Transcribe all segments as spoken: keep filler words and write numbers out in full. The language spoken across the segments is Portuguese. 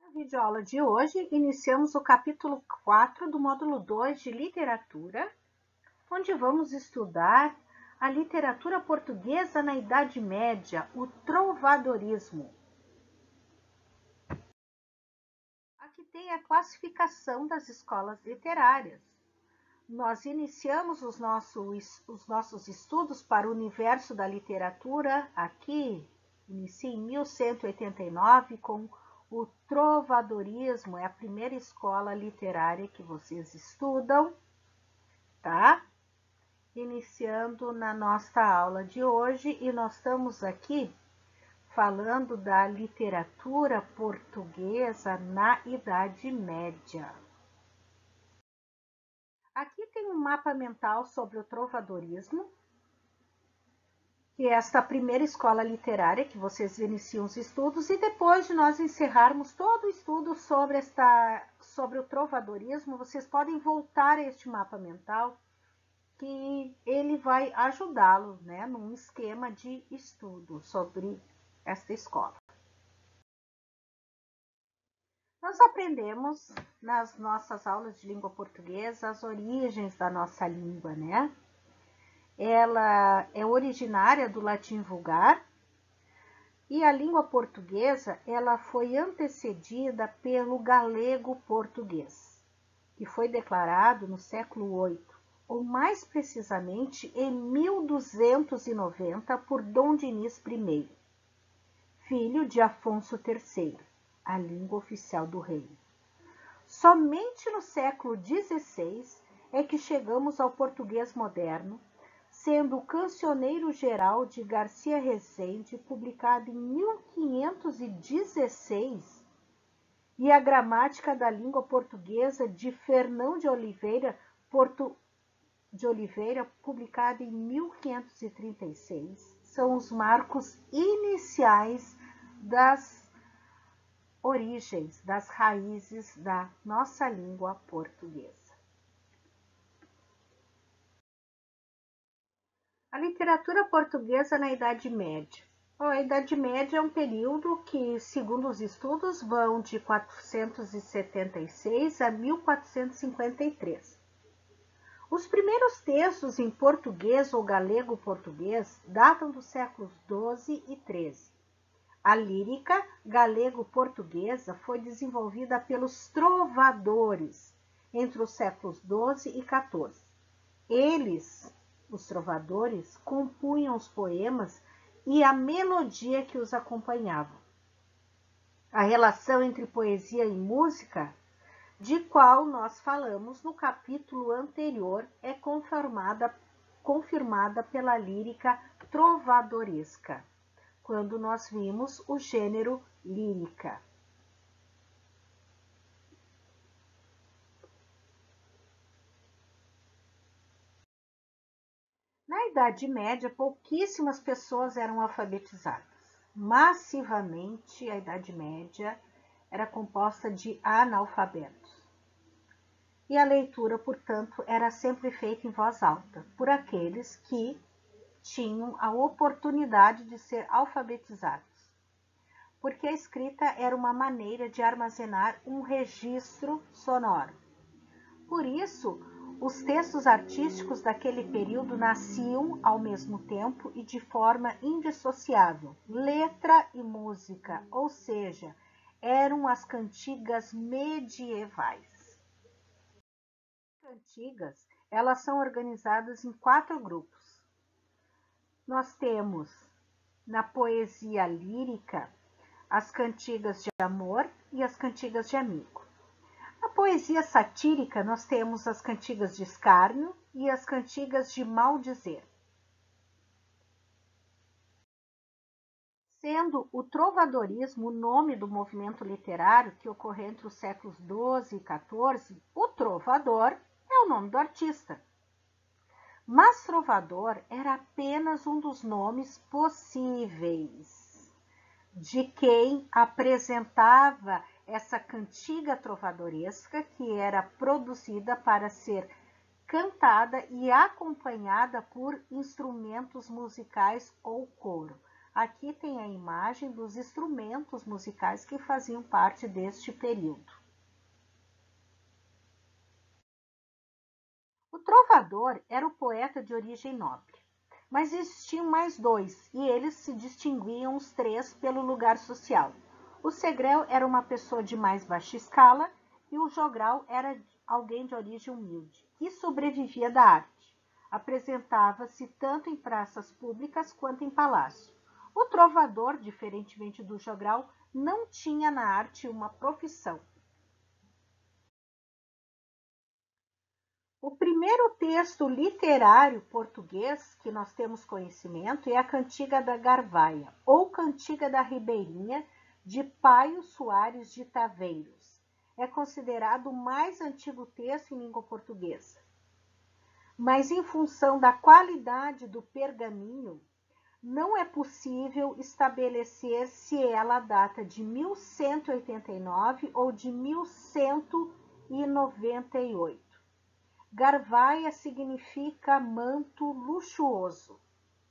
Na videoaula de hoje, iniciamos o capítulo quatro do módulo dois de literatura, onde vamos estudar a literatura portuguesa na Idade Média, o trovadorismo. Aqui tem a classificação das escolas literárias. Nós iniciamos os nossos, os nossos estudos para o universo da literatura, aqui, inicia em mil cento e oitenta e nove, com o trovadorismo, é a primeira escola literária que vocês estudam, tá? Iniciando na nossa aula de hoje, e nós estamos aqui falando da literatura portuguesa na Idade Média. Aqui tem um mapa mental sobre o trovadorismo, que é esta primeira escola literária que vocês iniciam os estudos, e depois de nós encerrarmos todo o estudo sobre, esta, sobre o trovadorismo, vocês podem voltar a este mapa mental, que ele vai ajudá-lo, né, num esquema de estudo sobre esta escola. Nós aprendemos nas nossas aulas de língua portuguesa as origens da nossa língua, né? Ela é originária do latim vulgar e a língua portuguesa ela foi antecedida pelo galego português, que foi declarado no século oito, ou mais precisamente em mil duzentos e noventa por Dom Dinis I, filho de Afonso terceiro, a língua oficial do reino. Somente no século dezesseis é que chegamos ao português moderno, sendo o Cancioneiro Geral de Garcia Rezende, publicado em mil quinhentos e dezesseis, e a Gramática da Língua Portuguesa de Fernão de Oliveira, Porto de Oliveira, publicada em mil quinhentos e trinta e seis, são os marcos iniciais das origens, das raízes da nossa língua portuguesa. A literatura portuguesa na Idade Média. A Idade Média é um período que, segundo os estudos, vão de quatrocentos e setenta e seis a mil quatrocentos e cinquenta e três. Os primeiros textos em português ou galego-português datam dos séculos doze e treze. A lírica galego-portuguesa foi desenvolvida pelos trovadores entre os séculos doze e quatorze. Eles, os trovadores, compunham os poemas e a melodia que os acompanhava. A relação entre poesia e música, de qual nós falamos no capítulo anterior, é confirmada, confirmada pela lírica trovadoresca, quando nós vimos o gênero lírica. Na Idade Média, pouquíssimas pessoas eram alfabetizadas. Massivamente, a Idade Média era composta de analfabetos. E a leitura, portanto, era sempre feita em voz alta, por aqueles que tinham a oportunidade de ser alfabetizados. Porque a escrita era uma maneira de armazenar um registro sonoro. Por isso, os textos artísticos daquele período nasciam ao mesmo tempo e de forma indissociável, letra e música, ou seja, eram as cantigas medievais. As cantigas, elas são organizadas em quatro grupos. Nós temos, na poesia lírica, as cantigas de amor e as cantigas de amigo. Na poesia satírica, nós temos as cantigas de escárnio e as cantigas de maldizer. Sendo o trovadorismo o nome do movimento literário que ocorreu entre os séculos doze e quatorze, o trovador é o nome do artista. Mas trovador era apenas um dos nomes possíveis de quem apresentava essa cantiga trovadoresca que era produzida para ser cantada e acompanhada por instrumentos musicais ou coro. Aqui tem a imagem dos instrumentos musicais que faziam parte deste período. O trovador era o poeta de origem nobre, mas existiam mais dois, e eles se distinguiam os três pelo lugar social. O segrel era uma pessoa de mais baixa escala e o jogral era alguém de origem humilde, que sobrevivia da arte. Apresentava-se tanto em praças públicas quanto em palácio. O trovador, diferentemente do jogral, não tinha na arte uma profissão. O primeiro texto literário português que nós temos conhecimento é a Cantiga da Garvaia, ou Cantiga da Ribeirinha, de Paio Soares de Taveiros. É considerado o mais antigo texto em língua portuguesa. Mas em função da qualidade do pergaminho, não é possível estabelecer se ela data de mil cento e oitenta e nove ou de mil cento e noventa e oito. Garvaia significa manto luxuoso.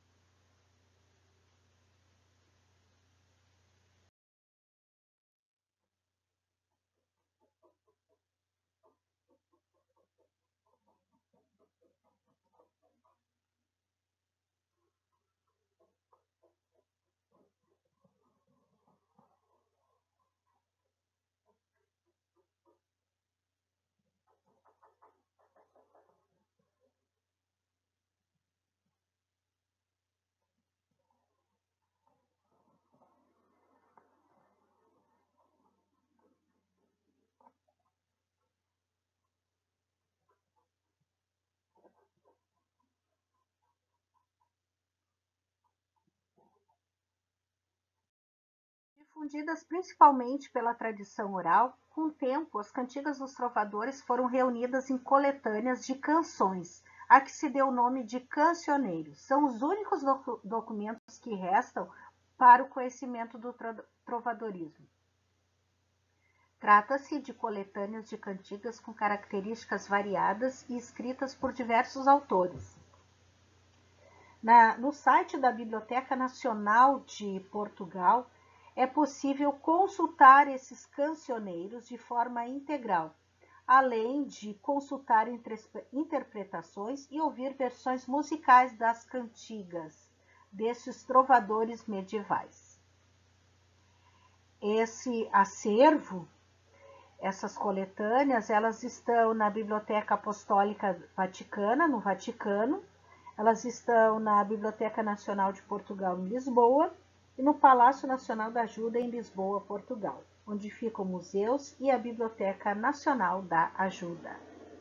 Difundidas principalmente pela tradição oral, com o tempo as cantigas dos trovadores foram reunidas em coletâneas de canções, a que se deu o nome de cancioneiros. São os únicos docu documentos que restam para o conhecimento do trovadorismo. Trata-se de coletâneas de cantigas com características variadas e escritas por diversos autores. Na, no site da Biblioteca Nacional de Portugal, é possível consultar esses cancioneiros de forma integral, além de consultar interpretações e ouvir versões musicais das cantigas desses trovadores medievais. Esse acervo, essas coletâneas, elas estão na Biblioteca Apostólica Vaticana, no Vaticano, elas estão na Biblioteca Nacional de Portugal, em Lisboa, e no Palácio Nacional da Ajuda, em Lisboa, Portugal, onde ficam museus e a Biblioteca Nacional da Ajuda.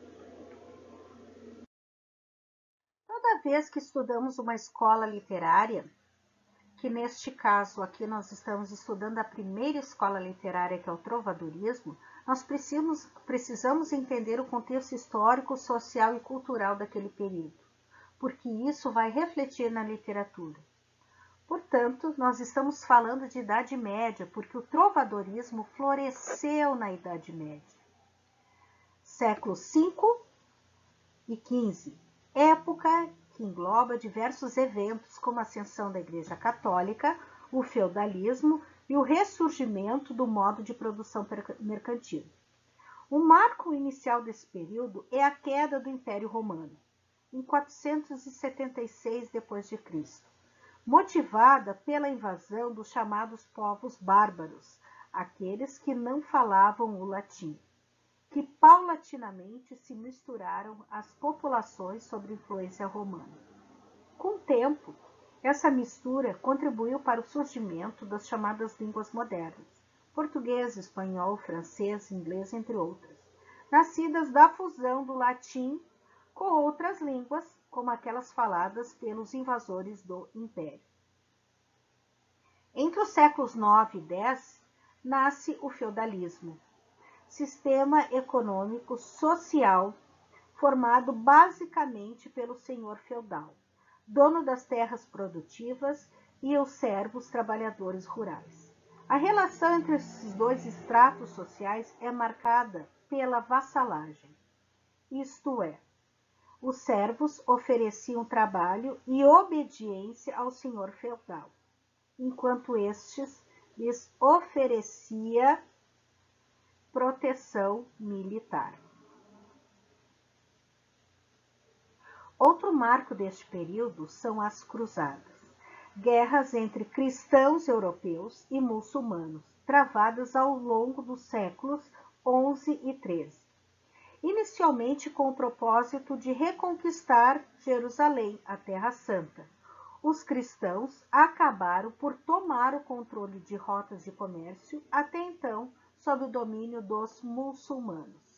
Toda vez que estudamos uma escola literária, que neste caso aqui nós estamos estudando a primeira escola literária, que é o trovadorismo, nós precisamos, precisamos entender o contexto histórico, social e cultural daquele período, porque isso vai refletir na literatura. Portanto, nós estamos falando de Idade Média, porque o trovadorismo floresceu na Idade Média. Séculos cinco e quinze, época que engloba diversos eventos como a ascensão da Igreja Católica, o feudalismo e o ressurgimento do modo de produção mercantil. O marco inicial desse período é a queda do Império Romano, em quatrocentos e setenta e seis depois de Cristo. Motivada pela invasão dos chamados povos bárbaros, aqueles que não falavam o latim, que paulatinamente se misturaram às populações sob influência romana. Com o tempo, essa mistura contribuiu para o surgimento das chamadas línguas modernas, português, espanhol, francês, inglês, entre outras, nascidas da fusão do latim com outras línguas, como aquelas faladas pelos invasores do Império. Entre os séculos nove e dez, nasce o feudalismo, sistema econômico social formado basicamente pelo senhor feudal, dono das terras produtivas, e os servos trabalhadores rurais. A relação entre esses dois estratos sociais é marcada pela vassalagem, isto é, os servos ofereciam trabalho e obediência ao senhor feudal. enquanto estes lhes oferecia proteção militar. Outro marco deste período são as cruzadas, guerras entre cristãos europeus e muçulmanos, travadas ao longo dos séculos onze e treze, inicialmente com o propósito de reconquistar Jerusalém, a Terra Santa. Os cristãos acabaram por tomar o controle de rotas de comércio, até então sob o domínio dos muçulmanos.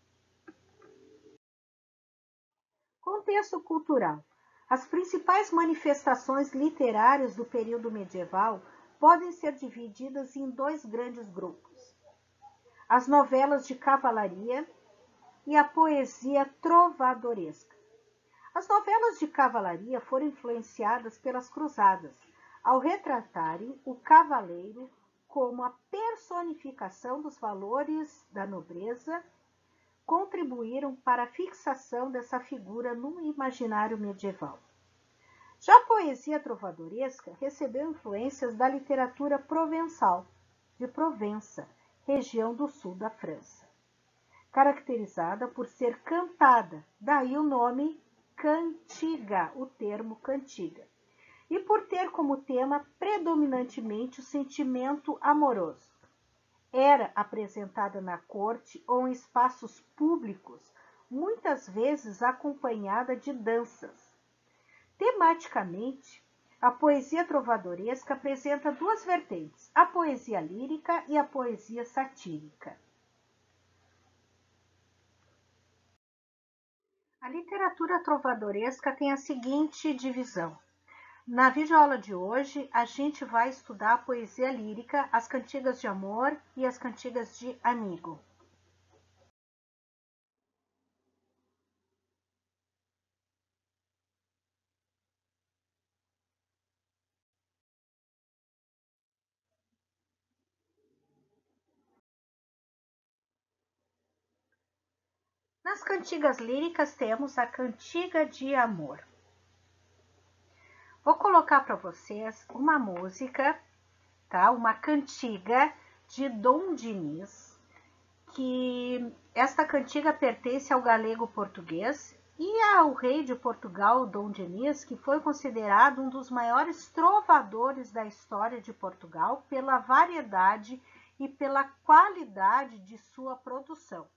Contexto cultural. As principais manifestações literárias do período medieval podem ser divididas em dois grandes grupos: as novelas de cavalaria e a poesia trovadoresca. As novelas de cavalaria foram influenciadas pelas cruzadas, ao retratarem o cavaleiro como a personificação dos valores da nobreza, contribuíram para a fixação dessa figura no imaginário medieval. Já a poesia trovadoresca recebeu influências da literatura provençal, de Provença, região do sul da França, caracterizada por ser cantada, daí o nome cantiga, o termo cantiga, e por ter como tema predominantemente o sentimento amoroso. Era apresentada na corte ou em espaços públicos, muitas vezes acompanhada de danças. Tematicamente, a poesia trovadoresca apresenta duas vertentes, a poesia lírica e a poesia satírica. A literatura trovadoresca tem a seguinte divisão. Na videoaula de hoje, a gente vai estudar a poesia lírica, as cantigas de amor e as cantigas de amigo. Nas cantigas líricas temos a cantiga de amor. Vou colocar para vocês uma música, tá? Uma cantiga de Dom Diniz, que esta cantiga pertence ao galego português e ao rei de Portugal, Dom Diniz, que foi considerado um dos maiores trovadores da história de Portugal pela variedade e pela qualidade de sua produção.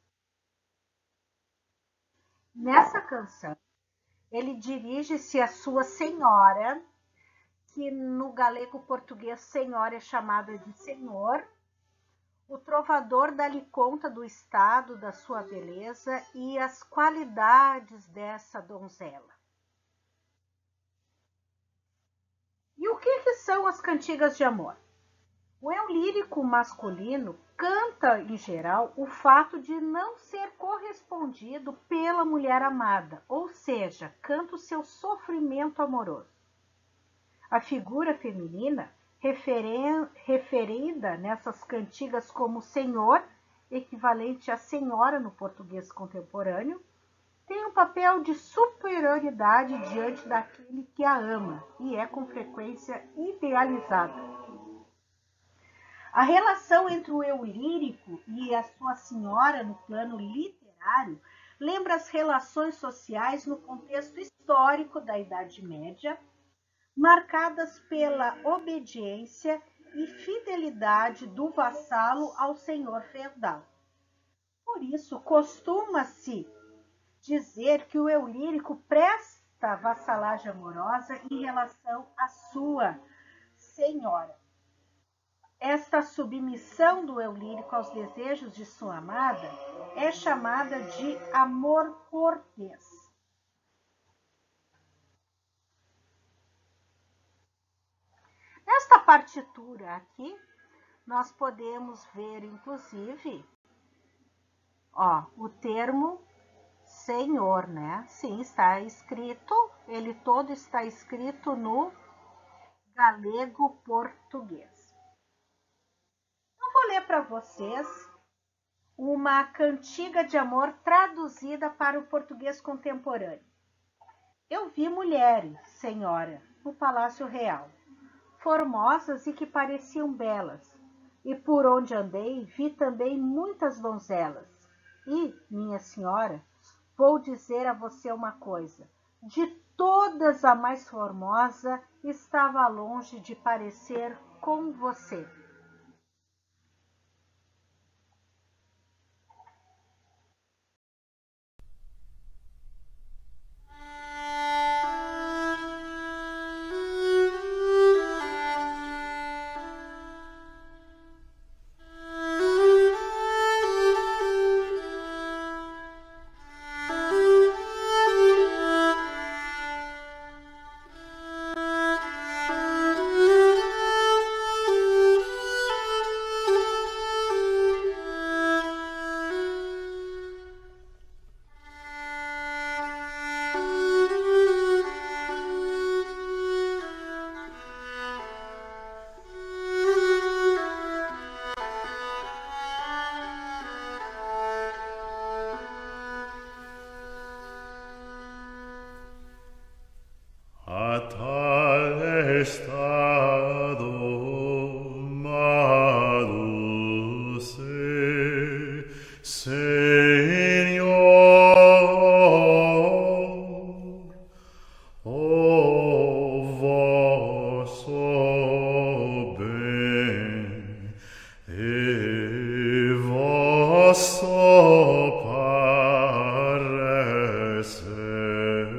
Nessa canção, ele dirige-se à sua senhora, que no galego português senhora é chamada de senhor. O trovador dá-lhe conta do estado da sua beleza e as qualidades dessa donzela. E o que, que são as cantigas de amor? O eu lírico masculino canta, em geral, o fato de não ser correspondido pela mulher amada, ou seja, canta o seu sofrimento amoroso. A figura feminina, referida nessas cantigas como senhor, equivalente a senhora no português contemporâneo, tem um papel de superioridade diante daquele que a ama e é com frequência idealizada. A relação entre o eu lírico e a sua senhora no plano literário lembra as relações sociais no contexto histórico da Idade Média, marcadas pela obediência e fidelidade do vassalo ao senhor feudal. Por isso, costuma-se dizer que o eu lírico presta vassalagem amorosa em relação à sua senhora. Esta submissão do eu lírico aos desejos de sua amada é chamada de amor cortês. Nesta partitura aqui, nós podemos ver, inclusive, ó, o termo senhor, né? Sim, está escrito, ele todo está escrito no galego português. Eu vou ler para vocês uma cantiga de amor traduzida para o português contemporâneo. Eu vi mulheres, senhora, no Palácio Real. formosas e que pareciam belas. E por onde andei, vi também muitas donzelas. E, minha senhora, vou dizer a você uma coisa: de todas a mais formosa estava longe de parecer com você. A tal estado maduce, Señor, o vosso ben e vosso parecer,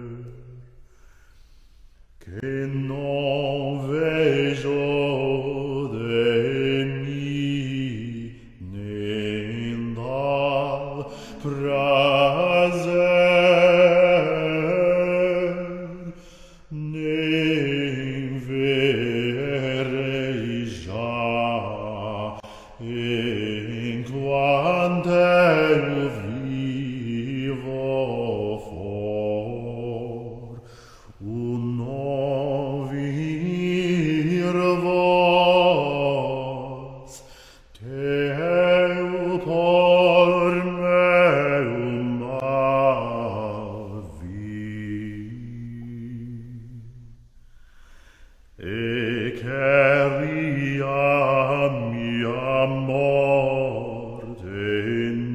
che non veggio de mi ne dal prazer, ne verrei già in quanto vivo for un novir vos teu por meum avi e queria mia morte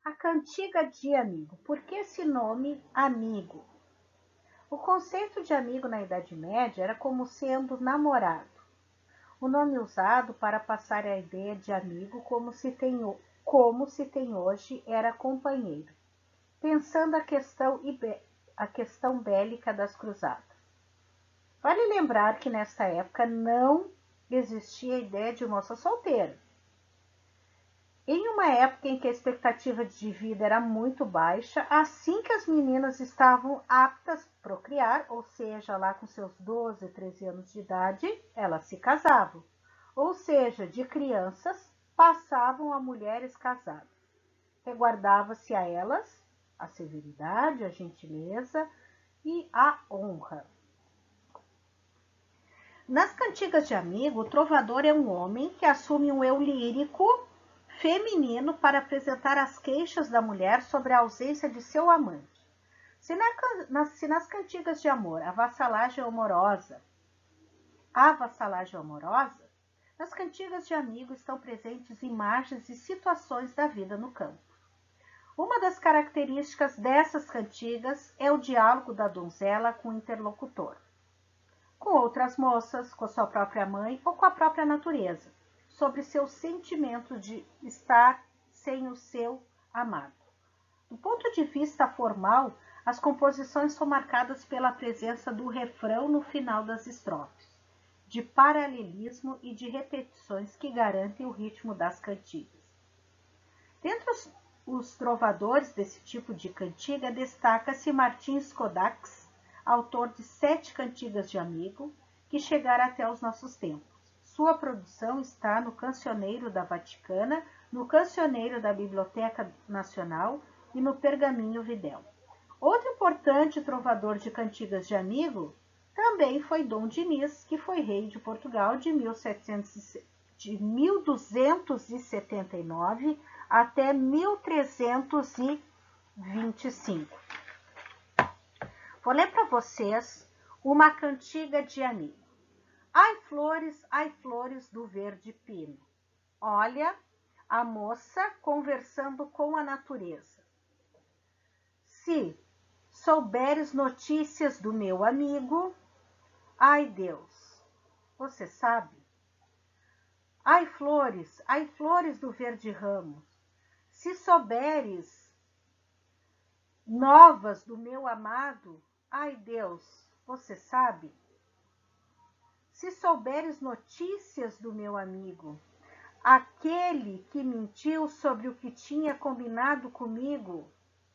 A cantiga de amigo. Por que esse nome amigo? O conceito de amigo na Idade Média era como sendo namorado. O nome usado para passar a ideia de amigo como se tem, como se tem hoje era companheiro, pensando a questão, a questão bélica das cruzadas. Vale lembrar que nesta época não existia a ideia de moça solteira. Em uma época em que a expectativa de vida era muito baixa, assim que as meninas estavam aptas a procriar, ou seja, lá com seus doze, treze anos de idade, elas se casavam. Ou seja, de crianças passavam a mulheres casadas. Reguardava-se a elas a severidade, a gentileza e a honra. Nas cantigas de amigo, o trovador é um homem que assume um eu lírico feminino para apresentar as queixas da mulher sobre a ausência de seu amante. Se, na, nas, se nas cantigas de amor a vassalagem amorosa, a vassalagem amorosa, nas cantigas de amigo estão presentes imagens e situações da vida no campo. Uma das características dessas cantigas é o diálogo da donzela com o interlocutor, com outras moças, com a sua própria mãe ou com a própria natureza, sobre seu sentimento de estar sem o seu amado. Do ponto de vista formal, as composições são marcadas pela presença do refrão no final das estrofes, de paralelismo e de repetições que garantem o ritmo das cantigas. Dentre os, os trovadores desse tipo de cantiga, destaca-se Martins Codax, autor de sete cantigas de amigo, que chegaram até os nossos tempos. Sua produção está no Cancioneiro da Vaticana, no Cancioneiro da Biblioteca Nacional e no Pergaminho Videl. Outro importante trovador de cantigas de amigo também foi Dom Diniz, que foi rei de Portugal de mil duzentos e setenta e nove até mil trezentos e vinte e cinco. Vou ler para vocês uma cantiga de amigo. Ai flores, ai flores do verde pino. Olha a moça conversando com a natureza. Se souberes notícias do meu amigo, ai Deus, você sabe? Ai flores, ai flores do verde ramo. Se souberes novas do meu amado, ai Deus, você sabe? Se souberes notícias do meu amigo, aquele que mentiu sobre o que tinha combinado comigo,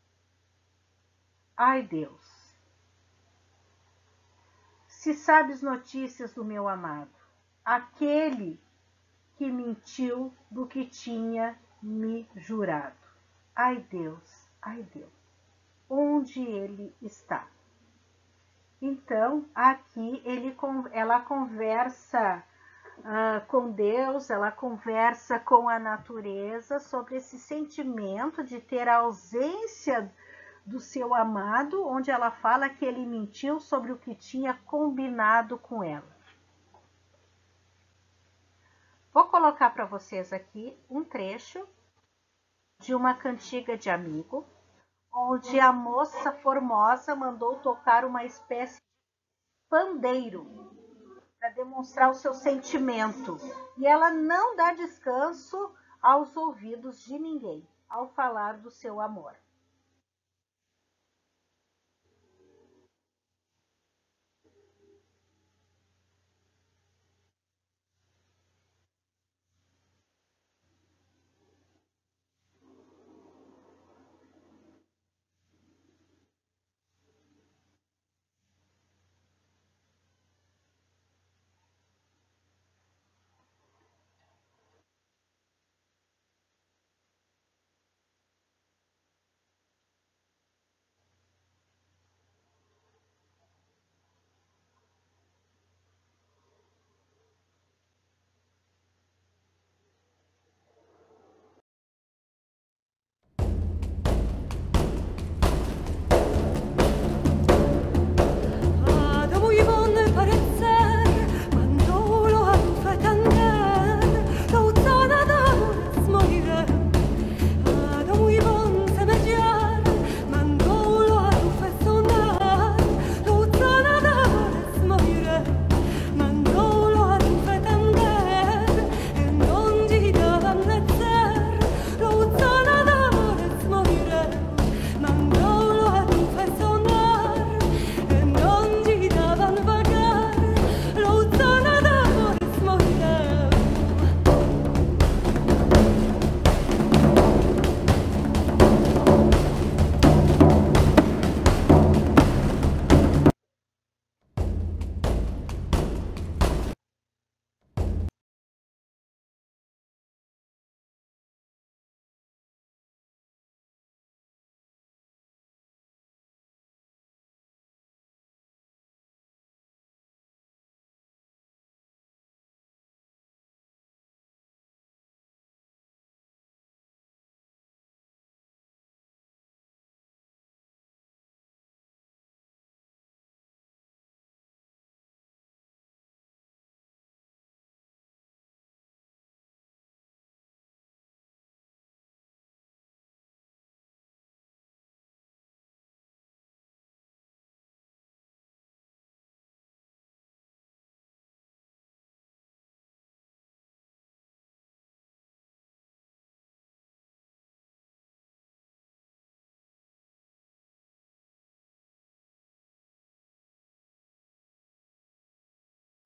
ai Deus. Se sabes notícias do meu amado, aquele que mentiu do que tinha me jurado, ai Deus, ai Deus, onde ele está? Então, aqui ele, ela conversa uh, com Deus, ela conversa com a natureza sobre esse sentimento de ter a ausência do seu amado, onde ela fala que ele mentiu sobre o que tinha combinado com ela. Vou colocar para vocês aqui um trecho de uma cantiga de amigo, onde a moça formosa mandou tocar uma espécie de pandeiro para demonstrar o seu sentimento. E ela não dá descanso aos ouvidos de ninguém ao falar do seu amor.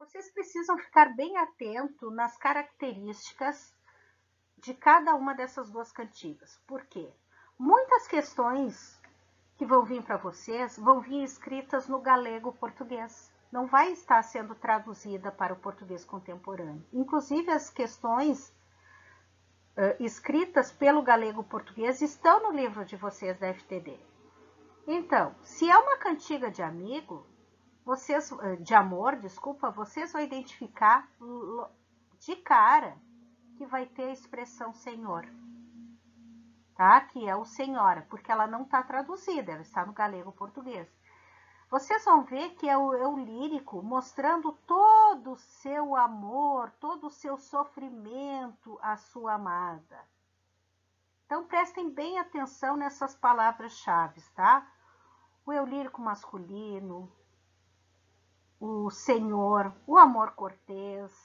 vocês precisam ficar bem atento nas características de cada uma dessas duas cantigas. Por quê? Muitas questões que vão vir para vocês vão vir escritas no galego português. Não vai estar sendo traduzida para o português contemporâneo. Inclusive, as questões uh, escritas pelo galego português estão no livro de vocês da F T D. Então, se é uma cantiga de amigo, vocês, de amor, desculpa, vocês vão identificar de cara que vai ter a expressão Senhor, tá? Que é o Senhora, porque ela não está traduzida, ela está no galego português. Vocês vão ver que é o, é o lírico mostrando todo o seu amor, todo o seu sofrimento à sua amada. Então, prestem bem atenção nessas palavras-chave, tá? O eu lírico masculino, o Senhor, o amor cortês,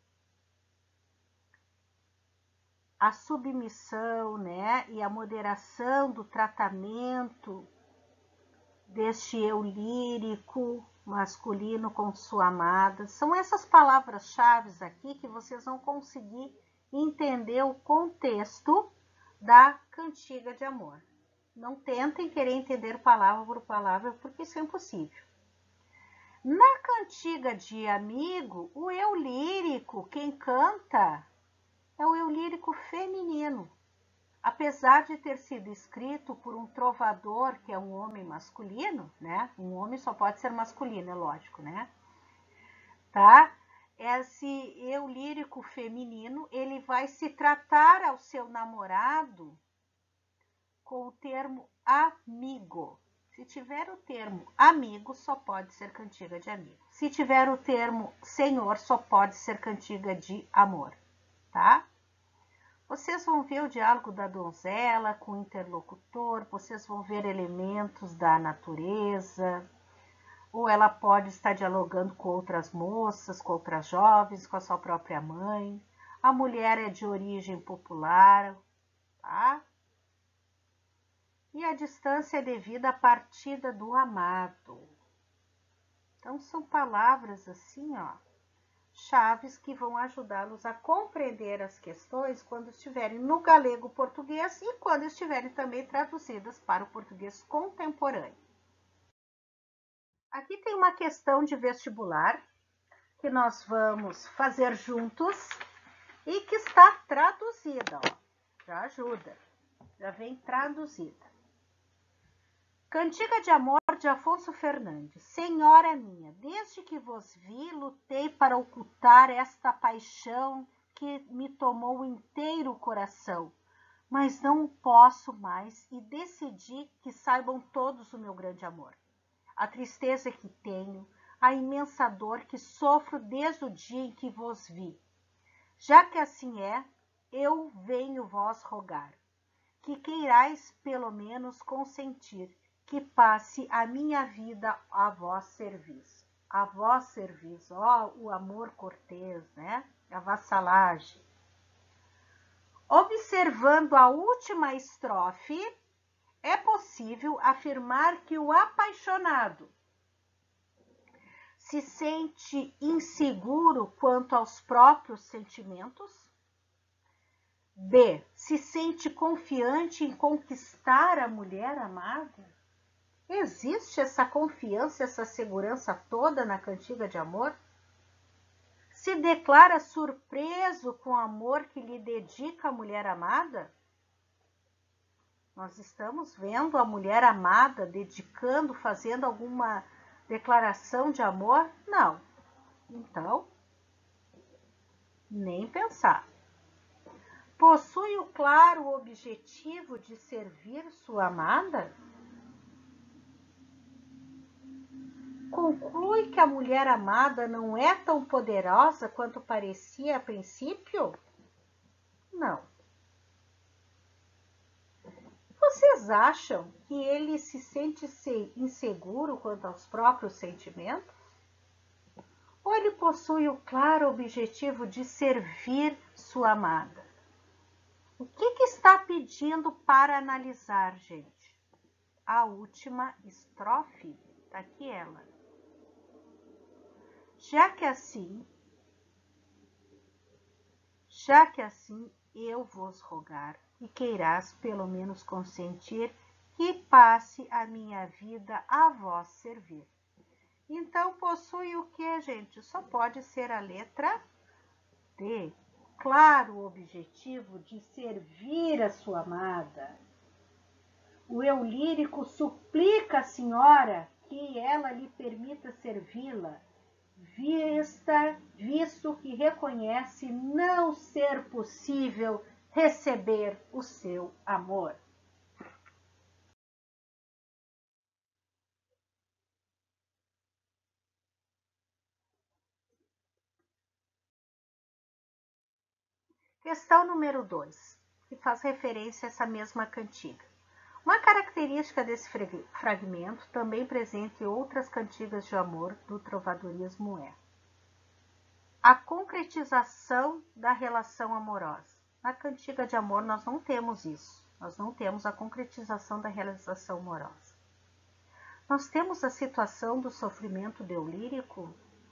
a submissão, né, e a moderação do tratamento deste eu lírico masculino com sua amada. São essas palavras-chave aqui que vocês vão conseguir entender o contexto da cantiga de amor. Não tentem querer entender palavra por palavra, porque isso é impossível. Na cantiga de amigo, o eu lírico, quem canta, é o eu lírico feminino. Apesar de ter sido escrito por um trovador, que é um homem masculino, né? Um homem só pode ser masculino, é lógico, né? Tá? Esse eu lírico feminino, ele vai se tratar ao seu namorado com o termo amigo. Se tiver o termo amigo, só pode ser cantiga de amigo. Se tiver o termo senhor, só pode ser cantiga de amor, tá? Vocês vão ver o diálogo da donzela com o interlocutor, vocês vão ver elementos da natureza, ou ela pode estar dialogando com outras moças, com outras jovens, com a sua própria mãe. A mulher é de origem popular, tá? E a distância é devida à partida do amado. Então, são palavras assim, ó, chaves que vão ajudá-los a compreender as questões quando estiverem no galego português e quando estiverem também traduzidas para o português contemporâneo. Aqui tem uma questão de vestibular que nós vamos fazer juntos e que está traduzida, ó. Já ajuda, já vem traduzida. Cantiga de amor de Afonso Fernandes. Senhora minha, desde que vos vi, lutei para ocultar esta paixão que me tomou inteiro o coração, mas não posso mais e decidi que saibam todos o meu grande amor. A tristeza que tenho, a imensa dor que sofro desde o dia em que vos vi. Já que assim é, eu venho vós rogar, que queirais pelo menos consentir, que passe a minha vida a vós serviço. A vós serviço, ó, o amor cortês, né? A vassalagem. Observando a última estrofe, é possível afirmar que o apaixonado se sente inseguro quanto aos próprios sentimentos? B. Se sente confiante em conquistar a mulher amada? Existe essa confiança, essa segurança toda na cantiga de amor? Se declara surpreso com o amor que lhe dedica a mulher amada? Nós estamos vendo a mulher amada dedicando, fazendo alguma declaração de amor? Não. Então, nem pensar. Possui o claro objetivo de servir sua amada? Conclui que a mulher amada não é tão poderosa quanto parecia a princípio? Não. Vocês acham que ele se sente inseguro quanto aos próprios sentimentos? Ou ele possui o claro objetivo de servir sua amada? O que, que está pedindo para analisar, gente? A última estrofe, está aqui ela. Já que assim, já que assim eu vos rogar, e queirás pelo menos consentir que passe a minha vida a vós servir. Então, possui o que, gente? Só pode ser a letra D. Claro, o objetivo de servir a sua amada. O eu lírico suplica a senhora que ela lhe permita servi-la, vista, visto que reconhece não ser possível receber o seu amor. Questão número dois, que faz referência a essa mesma cantiga. Uma característica desse fragmento, também presente em outras cantigas de amor do trovadorismo, é a concretização da relação amorosa. Na cantiga de amor nós não temos isso, nós não temos a concretização da realização amorosa. Nós temos a situação do sofrimento deolírico.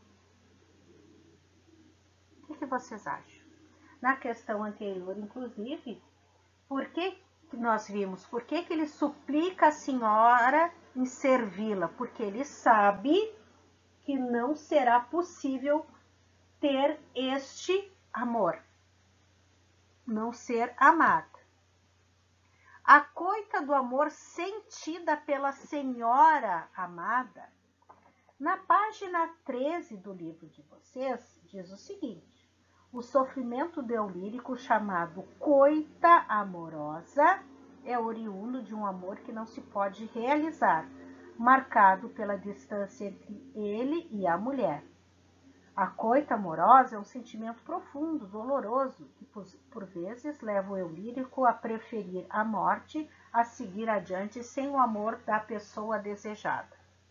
O que, que vocês acham? Na questão anterior, inclusive, por que nós vimos? Por que, que ele suplica a senhora em servi-la? Porque ele sabe que não será possível ter este amor, não ser amada. A coita do amor sentida pela senhora amada, na página treze do livro de vocês, diz o seguinte: o sofrimento deolírico chamado coita amorosa é oriundo de um amor que não se pode realizar, marcado pela distância entre ele e a mulher. A coita amorosa é um sentimento profundo, doloroso, que por, por vezes leva o eu lírico a preferir a morte a seguir adiante sem o amor da pessoa desejada.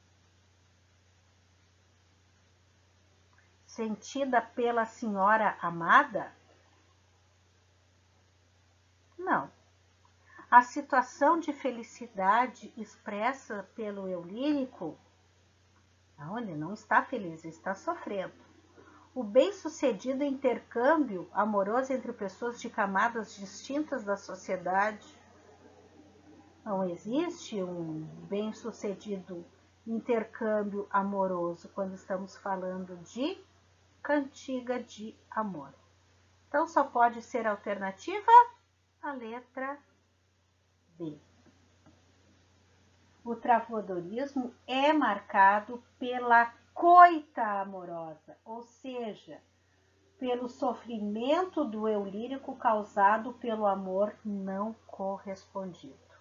Sentida pela senhora amada? Não. A situação de felicidade expressa pelo eu lírico? Não, ele não está feliz, ele está sofrendo. O bem-sucedido intercâmbio amoroso entre pessoas de camadas distintas da sociedade? Não existe um bem-sucedido intercâmbio amoroso quando estamos falando de cantiga de amor. Então, só pode ser a alternativa a letra B. O trovadorismo é marcado pela coita amorosa, ou seja, pelo sofrimento do eu lírico causado pelo amor não correspondido.